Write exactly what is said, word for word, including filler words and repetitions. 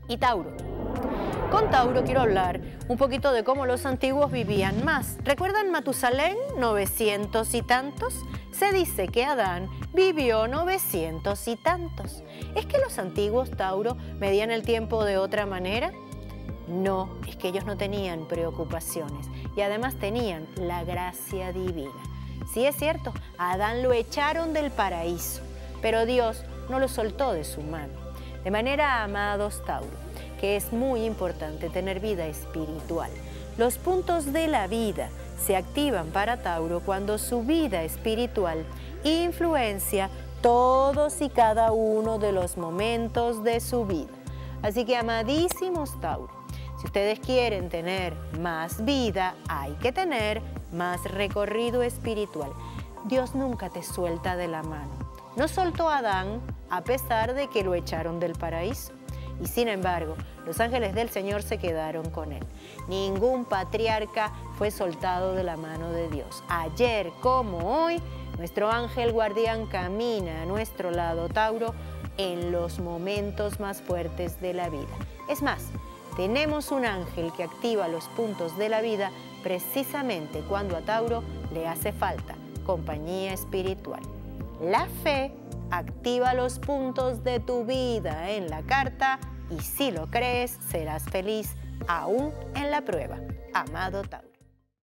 y Tauro. Con Tauro quiero hablar un poquito de cómo los antiguos vivían más. ¿Recuerdan Matusalén, novecientos y tantos? Se dice que Adán vivió novecientos y tantos. ¿Es que los antiguos, Tauro, medían el tiempo de otra manera? No, es que ellos no tenían preocupaciones y además tenían la gracia divina. Sí es cierto, a Adán lo echaron del paraíso, pero Dios no lo soltó de su mano. De manera, amados Tauro, que es muy importante tener vida espiritual. Los puntos de la vida se activan para Tauro cuando su vida espiritual influencia todos y cada uno de los momentos de su vida. Así que, amadísimos Tauro, si ustedes quieren tener más vida, hay que tener más recorrido espiritual. Dios nunca te suelta de la mano. No soltó a Adán a pesar de que lo echaron del paraíso. Y sin embargo, los ángeles del Señor se quedaron con él. Ningún patriarca fue soltado de la mano de Dios. Ayer como hoy, nuestro ángel guardián camina a nuestro lado, Tauro, en los momentos más fuertes de la vida. Es más, tenemos un ángel que activa los puntos de la vida precisamente cuando a Tauro le hace falta compañía espiritual. La fe activa los puntos de tu vida en la carta y si lo crees, serás feliz aún en la prueba. Amado Tauro.